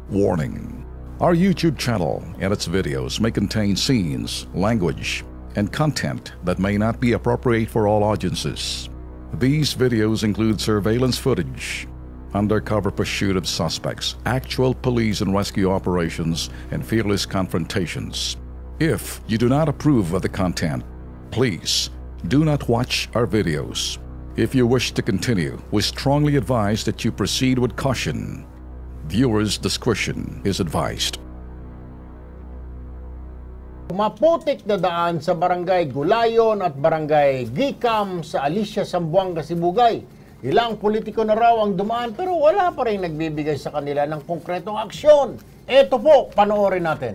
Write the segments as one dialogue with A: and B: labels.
A: Warning: our YouTube channel and its videos may contain scenes, language, and content that may not be appropriate for all audiences. These videos include surveillance footage, undercover pursuit of suspects, actual police and rescue operations, and fearless confrontations. If you do not approve of the content, please do not watch our videos. If you wish to continue, we strongly advise that you proceed with caution. Viewers' discretion is advised.
B: Maputik na daan sa Barangay Gulayon at Barangay Gicam sa Alicia, Zamboanga, Sibugay. Ilang politiko na raw ang dumaan pero wala pa rin nagbibigay sa kanila ng konkretong aksyon. Ito po, panoorin natin.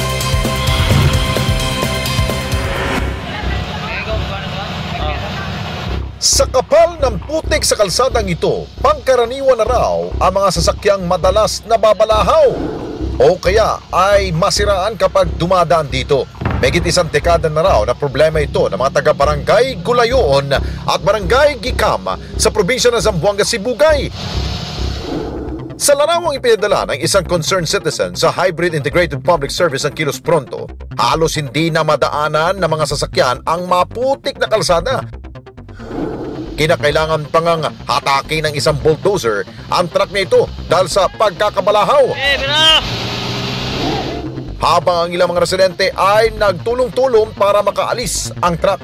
C: Sa kapal ng putik sa kalsadang ito, pangkaraniwan na raw ang mga sasakyang madalas nababalahaw o kaya ay masiraan kapag dumadaan dito. Megit isang dekada na raw na problema ito ng mga taga-Barangay Gulayon at Barangay Gicam sa probinsya ng Zamboanga, Sibugay. Sa larawang ipinadala ng isang concerned citizen sa Hybrid Integrated Public Service ng Kilos Pronto, halos hindi na madaanan ng mga sasakyan ang maputik na kalsada. Kinakailangan pangang hatakin ng isang bulldozer ang truck na ito dahil sa pagkakabalahaw. Habang ang ilang mga residente ay nagtulong-tulong para makaalis ang truck.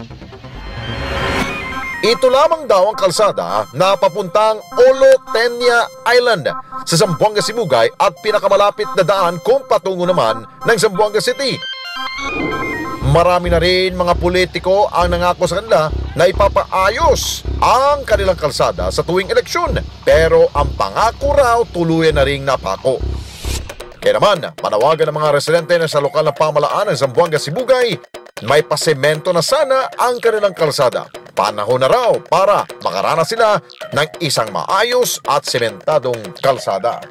C: Ito lamang daw ang kalsada na papuntang Olotenia Island sa Zamboanga, Sibugay at pinakamalapit na daan kung patungo naman ng Zamboanga City. Marami na rin mga politiko ang nangako sa kanila na ipapaayos ang kanilang kalsada sa tuwing eleksyon. Pero ang pangako raw tuluyan na ring napako. Kaya naman, panawagan ng mga residente na sa lokal na pamalaan ng Zamboanga, Sibugay, may pasemento na sana ang kanilang kalsada. Panahon na raw para makaranas sila ng isang maayos at sementadong kalsada.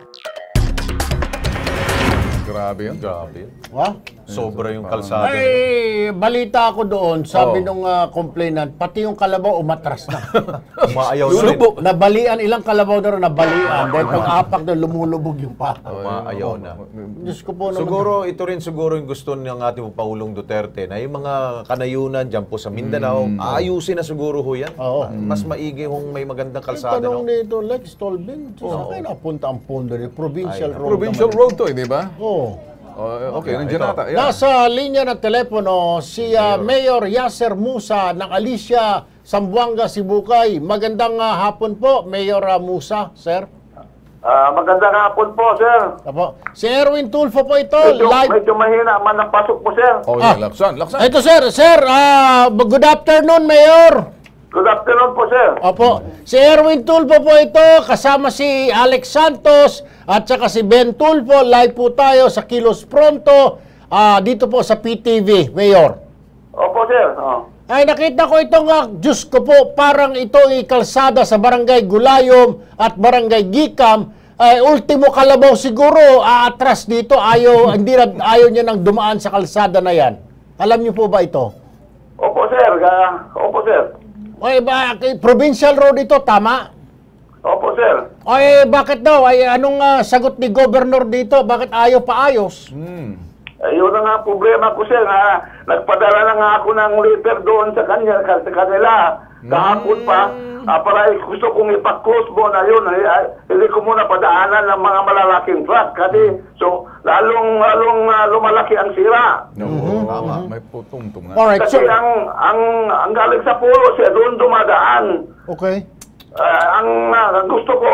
D: Grabe yun.
E: Grabe.
B: Ha?
E: Sobra yung kalsada.
B: Ay, balita ako doon, sabi nung complainant, pati yung kalabaw umatras na.
E: Umaayaw na rin.
B: Nabalian, ilang kalabaw na rin nabalian. Dahil pag-apak na lumulubog yung pa.
E: Umaayaw na.
B: Diyos ko po naman.
E: Siguro, ito rin siguro yung gusto ng ating Pangulong Duterte na yung mga kanayunan dyan po sa Mindanao, ayusin na siguro ho yan. Mas maigi kung may magandang kalsada.
B: Tanong nito, Lex Tolbin, saan kayo napunta ang pondo rin? Provincial road.
D: Provincial road to, di ba?
B: Oo.
D: Okay, nandiyan nata.
B: Nasa linya ng telepono si Mayor Yasser Musa ng Alicia, Zamboanga, Sibugay. Magandang hapon po, Mayor Musa, sir.
F: Magandang hapon po, sir.
B: Apo. Si Erwin Tulfo po ito.
F: Medyo mahina man ang pasok po, sir.
D: Oh, yeah, laksan.
B: Ito, sir. Sir, good afternoon, Mayor.
F: Good afternoon po, sir.
B: Opo. Si Erwin Tulfo po ito, kasama si Alex Santos at saka si Ben Tulfo. Live po tayo sa Kilos Pronto, dito po sa PTV, Mayor.
F: Opo, sir.
B: Ay, nakita ko itong, Diyos ko po, parang ito ay kalsada sa Barangay Gulayom at Barangay Gicam. Ay, ultimo kalabaw siguro, aatras dito, ayaw niya nang dumaan sa kalsada na yan. Alam niyo po ba ito?
F: Opo, sir. Opo, sir.
B: Ay, provincial road ito, tama?
F: Opo, sir.
B: Ay, bakit daw? Ay, anong sagot ni Governor dito? Bakit ayaw paayos?
F: Yun na nga problema ko, sir. Nagpadala na nga ako ng letter doon sa kanila. Kahapon pa. Para gusto kong ipa-close mo na yun. Hindi ko muna padaanan ng mga malalaking truck. Kasi lalong lumalaki ang sira.
D: Tama, may putong-tung na.
B: Alright,
F: Kasi
B: so,
F: ang galing sa pulo, siya doon dumadaan.
B: okay.
F: Ang gusto ko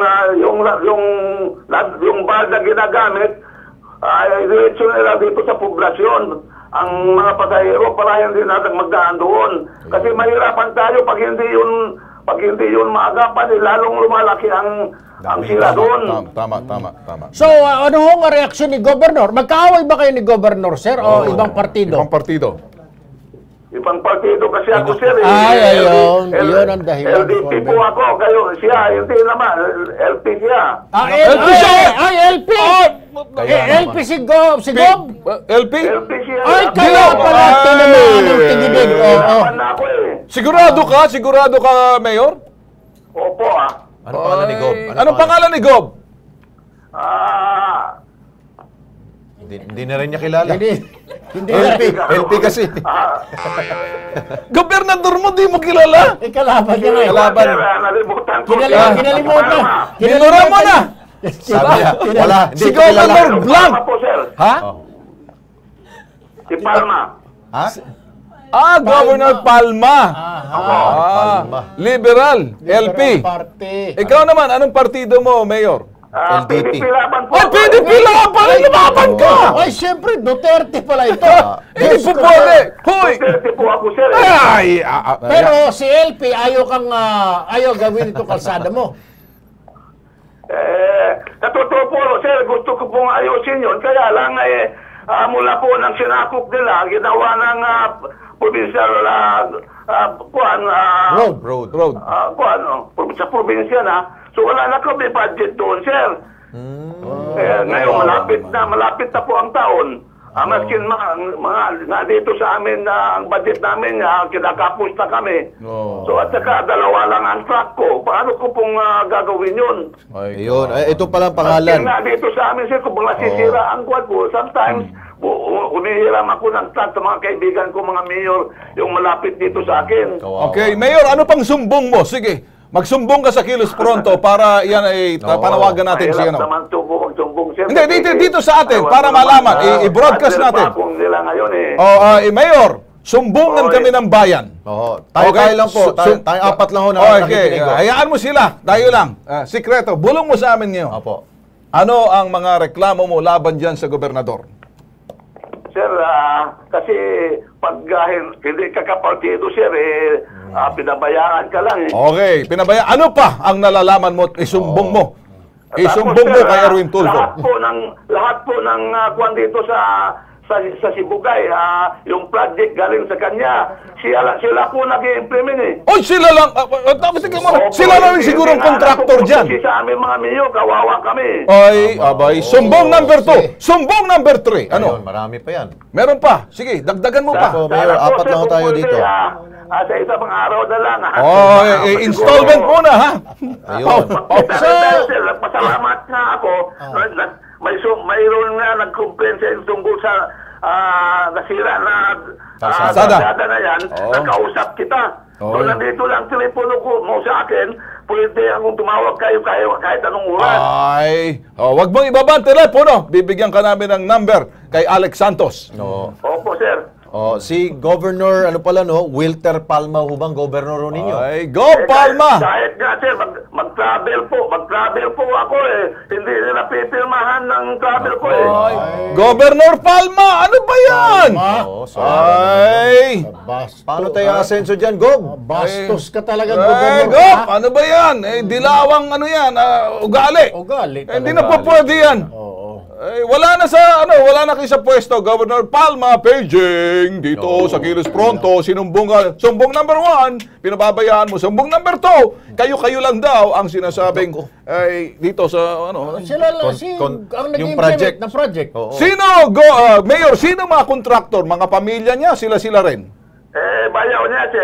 F: yung balda ginagamit ay diretso nila dito sa poblasyon. Ang mga pasahero para hindi natin magdaan doon. Kasi mahirapan tayo pag hindi yun maagapan, lalong lumalaki ang sila doon.
D: Tama.
B: So, ano hong reaksyon ni Governor? Magkaaway ba kayo ni Governor, sir? O ibang partido?
D: Ibang partido.
F: Ibang partido kasi ako, sir.
B: Ay, ayun. Yun ang dahilan.
F: LDP po ako. Kayo, siya. Hindi naman. LP siya.
B: LP siya! Ay, LP! LP si Gob?
D: LP?
F: LP siya.
B: Ay, kaya pala tinamaan ng tigidig.
F: Naman na ako eh.
D: Sigurado ka, Mayor?
F: Opo,
E: Ano pangalan ni Gob?
D: Anong pangalan ni Gob?
E: Hindi na rin niya kilala.
B: Hindi
E: LP kasi.
D: Gobernador mo, di mo kilala?
B: Kalaban niya nga.
E: Kalaban.
F: Sir, nalimutan ko.
B: Kinalimutan.
D: Binura mo na!
E: Sabi niya, wala. Hindi
D: Si
E: ko kilala.
D: Governor Blanc!
F: Palma po, sir.
D: Ha?
F: Si Palma.
E: Ha?
D: Governor Palma.
E: Palma.
D: Liberal, LP.
B: Party.
D: Ikaw naman, anong partido mo, Mayor?
E: LDP.
F: PDP laban po.
D: Oh, PDP laban! Lumaban ka!
B: Ay, siyempre, Duterte pala ito.
D: Hindi po pwede! Hoy!
F: Duterte po ako, sir.
D: Ay!
B: Pero si LP, ayaw gawin itong kalsada mo.
F: Totoo po, sir, gusto ko pong ayusin yun. Kaya lang, mula po ng sinakop nila, ginawa ng provincial,
E: Road.
F: sa probinsya na. So wala na kami budget doon, sir. Ngayon, malapit na po ang taon. Maskin mga dito sa amin, ang budget namin, kinakapos na kami. So at saka, dalawa lang ang truck ko. Paano ko pong gagawin yun?
E: Ayun. Ito palang
F: Maskin
E: pangalan.
F: na dito sa amin, sir, kung nasisira ang kwad ko, sometimes, humihiram ako ng truck sa mga kaibigan ko, mga mayor, yung malapit dito sa akin.
D: Okay, Mayor, ano pang sumbong mo? Sige, magsumbong ka sa Kilos Pronto para yan ay panawagan natin si
F: Mahirap
D: ano.
F: naman sumbong, sir.
D: Hindi, dito sa atin, para malaman, i-broadcast natin.
F: Kung nila ngayon
D: Mayor, sumbungan kami ng bayan.
E: Oo. Tayo lang po. Tayo apat lang ho na
D: Okay,
E: nakikinig.
D: hayaan mo sila. Tayo lang. Sikreto, bulong mo sa amin ngayon.
E: Opo.
D: Ano ang mga reklamo mo laban dyan sa gobernador?
F: Sir, kasi pag hindi ka kapartido, sir, pinabayaan ka lang eh.
D: Okay, ano pa ang nalalaman mo at isumbong mo? Isumbong mo kay Erwin Tulfo.
F: Lahat po ng kuwan dito sa Sibugay, yung project galing sa kanya. Sila po nag-i-implement eh.
D: Oy, sila lang. Sila lang siguro ang contractor dyan.
F: Kasi sa amin mga miyo, kawawa kami.
D: Ay, abay. Sumbong number 2. Sumbong number 3.
E: Ano?
D: Ano?
E: Marami pa yan.
D: Meron pa. Sige, dagdagan mo pa.
E: Opo, Mayor, apat lang tayo dito.
F: Sa isang araw na lang.
D: Installment muna, ha?
E: Ayun.
F: Sir, pasalamat nga ako. Mayroon nga nag-complain sa tungkol sa nasira na kalsada na yan. Nakausap kita. So nandito lang telepono ko mo sa akin. Pwede akong tumawag kayo kahit anong oras.
D: Ay, wag mong ibaba ang telepono. Bibigyan ka namin ng number kay Alex Santos.
E: No.
F: Opo, sir.
E: Si Governor, Wilter Palma hubang governor ninyo.
D: Ay, go Palma!
F: Kahit nga, sir, mag-travel po ako eh. Hindi nila pipirmahan ng travel ko eh.
D: Ay, Governor Palma! Ano ba yan? Ay!
E: Paano tayo asenso dyan, Gob?
B: Bastos ka talaga,
D: Ay,
B: gobernador.
D: go! Ano ba yan? Dilawang ano yan? Ugali.
B: Ugali
D: Hindi na po pwede yan. Wala na kayo sa pwesto. Governor Palma, paging dito sa Kilos Pronto, sumbong number 1, pinababayaan mo. Sumbong number 2, kayo lang daw ang sinasabing dito sa
B: Sila lang, ang
E: yung
B: nag-implement ng project.
D: Sino, Mayor, sino mga kontraktor? Mga pamilya niya, sila rin?
F: Bayaw niya, sir.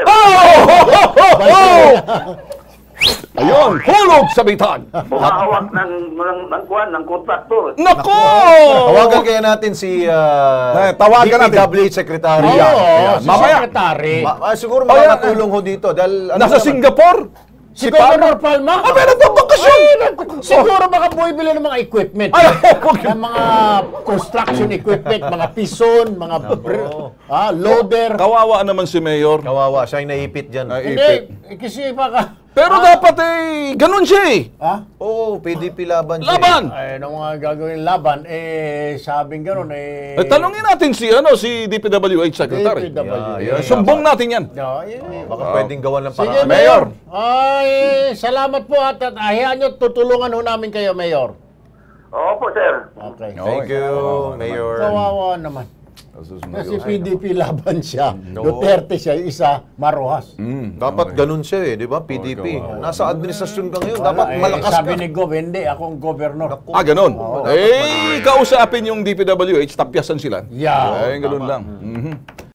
D: Ayun, hulog sa bitan.
F: Bumahawak ng kontraktor.
D: Nako!
E: Tawagan kaya natin si
D: tawagan natin.
E: DPWH Secretary.
D: Mamaya.
B: Secretary.
E: Siguro makakatulong ho dito. Dahil,
D: Nasa Singapore?
B: Si Governor Palma?
D: Pero bakasyon!
B: Siguro baka bumibili ng mga equipment. Ng mga construction equipment, mga pison, mga loader.
D: Kawawa naman si Mayor.
E: Kawawa, siya yung naipit dyan.
B: Hindi, kasi baka...
D: Pero dapat ganun siya eh.
E: Oo, PDP laban siya.
D: Laban!
B: Nung mga gagawin laban, sabing gano'n
D: Tanungin natin si DPWH Secretary. Sumbong natin yan.
E: Baka pwedeng gawan ng
B: Sige,
E: paraan.
B: Mayor. Ay, salamat po at hayaan nyo, tutulungan ho namin kayo, Mayor.
F: Opo, sir.
B: Okay.
E: Thank you, Mayor.
B: Kawawa naman. Kasi PDP laban siya. Duterte siya, yung isa, Marojas.
E: Dapat ganun siya di ba? PDP. Nasa administrasyon ka ngayon. Dapat malakas ka.
B: Sabi ni Gov, hindi, akong governor.
D: Ganun. Kausapin yung DPWH, tapyasan sila.
B: Yeah.
D: Ganun lang.